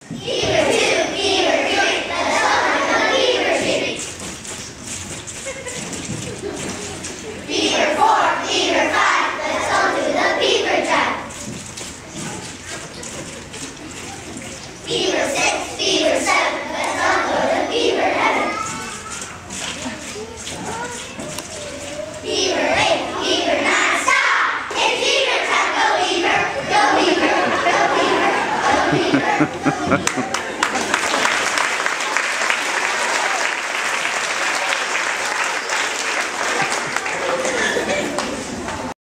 Fever 2, fever 3, let's all on the fever street. Fever 4, fever 5, let's all do the fever drive. Fever 6, fever 7, let's all go to fever heaven. Fever 8, fever 9, stop! It's fever time, go fever, go fever, go fever, go fever, go fever.